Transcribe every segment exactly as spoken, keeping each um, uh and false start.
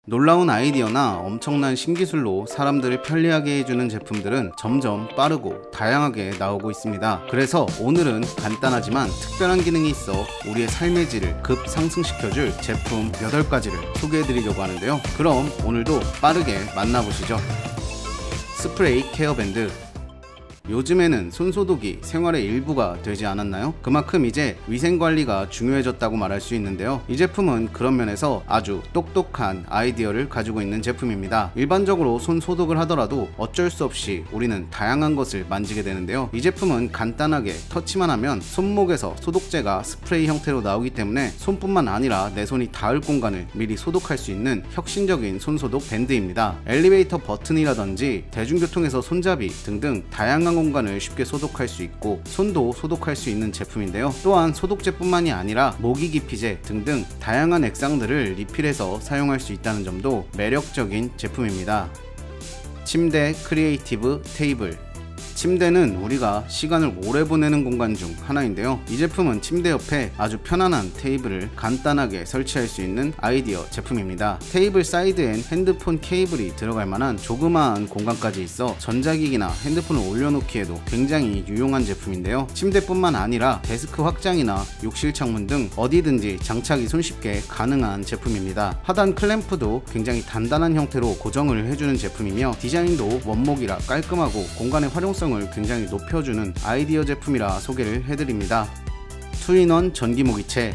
놀라운 아이디어나 엄청난 신기술로 사람들을 편리하게 해주는 제품들은 점점 빠르고 다양하게 나오고 있습니다. 그래서 오늘은 간단하지만 특별한 기능이 있어 우리의 삶의 질을 급 상승시켜줄 제품 여덟 가지를 소개해드리려고 하는데요. 그럼 오늘도 빠르게 만나보시죠. 스프레이 케어밴드. 요즘에는 손소독이 생활의 일부가 되지 않았나요? 그만큼 이제 위생관리가 중요해졌다고 말할 수 있는데요. 이 제품은 그런 면에서 아주 똑똑한 아이디어를 가지고 있는 제품입니다. 일반적으로 손소독을 하더라도 어쩔 수 없이 우리는 다양한 것을 만지게 되는데요. 이 제품은 간단하게 터치만 하면 손목에서 소독제가 스프레이 형태로 나오기 때문에 손뿐만 아니라 내 손이 닿을 공간을 미리 소독할 수 있는 혁신적인 손소독 밴드입니다. 엘리베이터 버튼이라든지 대중교통에서 손잡이 등등 다양한 공간을 쉽게 소독할 수 있고 손도 소독할 수 있는 제품인데요. 또한 소독제뿐만이 아니라 모기기피제 등등 다양한 액상들을 리필해서 사용할 수 있다는 점도 매력적인 제품입니다. 침대 크리에이티브 테이블. 침대는 우리가 시간을 오래 보내는 공간 중 하나인데요. 이 제품은 침대 옆에 아주 편안한 테이블을 간단하게 설치할 수 있는 아이디어 제품입니다. 테이블 사이드엔 핸드폰 케이블이 들어갈 만한 조그마한 공간까지 있어 전자기기나 핸드폰을 올려놓기에도 굉장히 유용한 제품인데요. 침대뿐만 아니라 데스크 확장이나 욕실 창문 등 어디든지 장착이 손쉽게 가능한 제품입니다. 하단 클램프도 굉장히 단단한 형태로 고정을 해주는 제품이며 디자인도 원목이라 깔끔하고 공간의 활용성 을 굉장히 높여주는 아이디어 제품이라 소개를 해드립니다. 투인원 전기 모기채.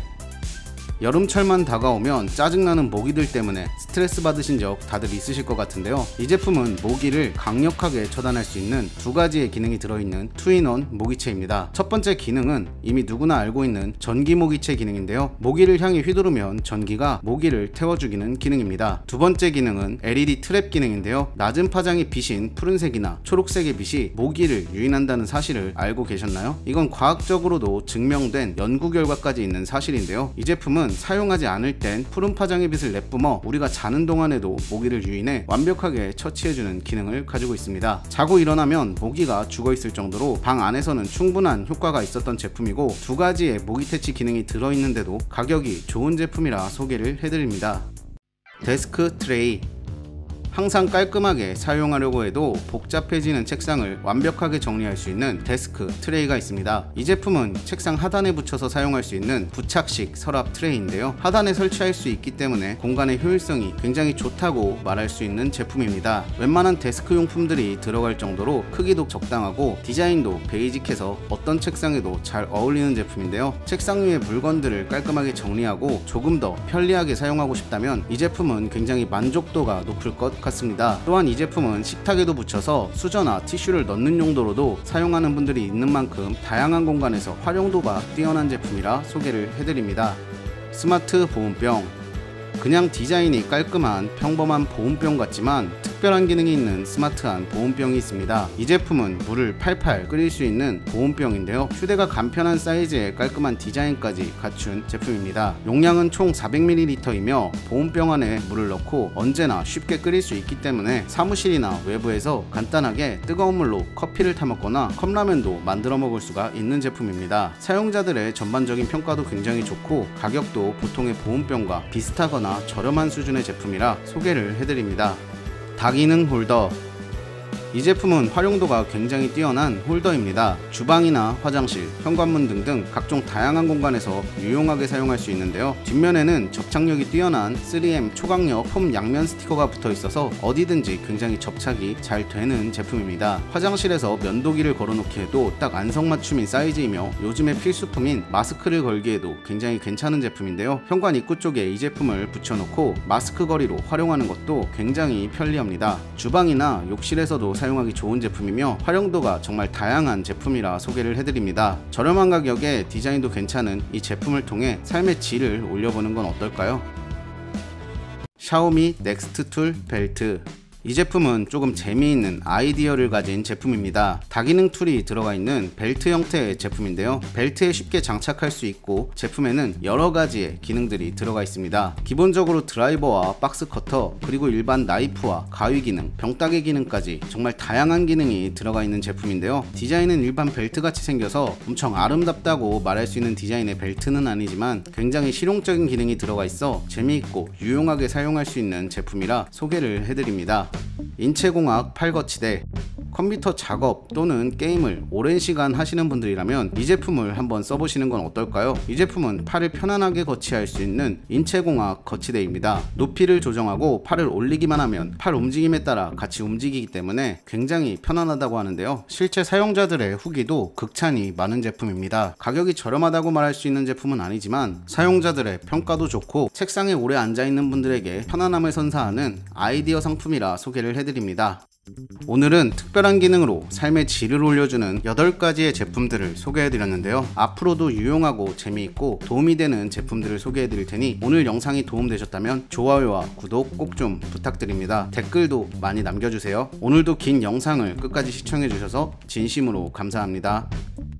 여름철만 다가오면 짜증나는 모기들 때문에 스트레스 받으신 적 다들 있으실 것 같은데요. 이 제품은 모기를 강력하게 처단할 수 있는 두 가지의 기능이 들어있는 투인원 모기채입니다. 첫 번째 기능은 이미 누구나 알고 있는 전기 모기채 기능인데요. 모기를 향해 휘두르면 전기가 모기를 태워주기는 기능입니다. 두 번째 기능은 엘이디 트랩 기능인데요. 낮은 파장의 빛인 푸른색이나 초록색의 빛이 모기를 유인한다는 사실을 알고 계셨나요? 이건 과학적으로도 증명된 연구 결과까지 있는 사실인데요. 이 제품은 사용하지 않을 땐 푸른 파장의 빛을 내뿜어 우리가 자는 동안에도 모기를 유인해 완벽하게 처치해주는 기능을 가지고 있습니다. 자고 일어나면 모기가 죽어있을 정도로 방 안에서는 충분한 효과가 있었던 제품이고 두 가지의 모기 퇴치 기능이 들어있는데도 가격이 좋은 제품이라 소개를 해드립니다. 데스크 트레이. 항상 깔끔하게 사용하려고 해도 복잡해지는 책상을 완벽하게 정리할 수 있는 데스크 트레이가 있습니다. 이 제품은 책상 하단에 붙여서 사용할 수 있는 부착식 서랍 트레이인데요. 하단에 설치할 수 있기 때문에 공간의 효율성이 굉장히 좋다고 말할 수 있는 제품입니다. 웬만한 데스크 용품들이 들어갈 정도로 크기도 적당하고 디자인도 베이직해서 어떤 책상에도 잘 어울리는 제품인데요. 책상 위의 물건들을 깔끔하게 정리하고 조금 더 편리하게 사용하고 싶다면 이 제품은 굉장히 만족도가 높을 것 같습니다. 또한 이 제품은 식탁에도 붙여서 수저나 티슈를 넣는 용도로도 사용하는 분들이 있는 만큼 다양한 공간에서 활용도가 뛰어난 제품이라 소개를 해드립니다. 스마트 보온병. 그냥 디자인이 깔끔한 평범한 보온병 같지만 특별한 기능이 있는 스마트한 보온병이 있습니다. 이 제품은 물을 팔팔 끓일 수 있는 보온병인데요. 휴대가 간편한 사이즈의 깔끔한 디자인까지 갖춘 제품입니다. 용량은 총 사백 밀리리터이며 보온병 안에 물을 넣고 언제나 쉽게 끓일 수 있기 때문에 사무실이나 외부에서 간단하게 뜨거운 물로 커피를 타먹거나 컵라면도 만들어 먹을 수가 있는 제품입니다. 사용자들의 전반적인 평가도 굉장히 좋고 가격도 보통의 보온병과 비슷하거나 저렴한 수준의 제품이라 소개를 해드립니다. 다기능 홀더. 이 제품은 활용도가 굉장히 뛰어난 홀더입니다. 주방이나 화장실, 현관문 등등 각종 다양한 공간에서 유용하게 사용할 수 있는데요. 뒷면에는 접착력이 뛰어난 쓰리엠 초강력 폼 양면 스티커가 붙어 있어서 어디든지 굉장히 접착이 잘 되는 제품입니다. 화장실에서 면도기를 걸어놓기에도 딱 안성맞춤인 사이즈이며 요즘의 필수품인 마스크를 걸기에도 굉장히 괜찮은 제품인데요. 현관 입구 쪽에 이 제품을 붙여놓고 마스크 거리로 활용하는 것도 굉장히 편리합니다. 주방이나 욕실에서도 사용하기 좋은 제품이며 활용도가 정말 다양한 제품이라 소개를 해드립니다. 저렴한 가격에 디자인도 괜찮은 이 제품을 통해 삶의 질을 올려보는 건 어떨까요? 샤오미 넥스트 툴 벨트. 이 제품은 조금 재미있는 아이디어를 가진 제품입니다. 다기능 툴이 들어가 있는 벨트 형태의 제품인데요. 벨트에 쉽게 장착할 수 있고 제품에는 여러 가지의 기능들이 들어가 있습니다. 기본적으로 드라이버와 박스 커터, 그리고 일반 나이프와 가위 기능, 병따개 기능까지 정말 다양한 기능이 들어가 있는 제품인데요. 디자인은 일반 벨트 같이 생겨서 엄청 아름답다고 말할 수 있는 디자인의 벨트는 아니지만 굉장히 실용적인 기능이 들어가 있어 재미있고 유용하게 사용할 수 있는 제품이라 소개를 해드립니다. 인체공학 팔거치대. 컴퓨터 작업 또는 게임을 오랜 시간 하시는 분들이라면 이 제품을 한번 써보시는 건 어떨까요? 이 제품은 팔을 편안하게 거치할 수 있는 인체공학 거치대입니다. 높이를 조정하고 팔을 올리기만 하면 팔 움직임에 따라 같이 움직이기 때문에 굉장히 편안하다고 하는데요. 실제 사용자들의 후기도 극찬이 많은 제품입니다. 가격이 저렴하다고 말할 수 있는 제품은 아니지만 사용자들의 평가도 좋고 책상에 오래 앉아있는 분들에게 편안함을 선사하는 아이디어 상품이라 소개를 해드립니다. 오늘은 특별한 기능으로 삶의 질을 올려주는 여덟 가지의 제품들을 소개해드렸는데요. 앞으로도 유용하고 재미있고 도움이 되는 제품들을 소개해드릴 테니 오늘 영상이 도움되셨다면 좋아요와 구독 꼭 좀 부탁드립니다. 댓글도 많이 남겨주세요. 오늘도 긴 영상을 끝까지 시청해주셔서 진심으로 감사합니다.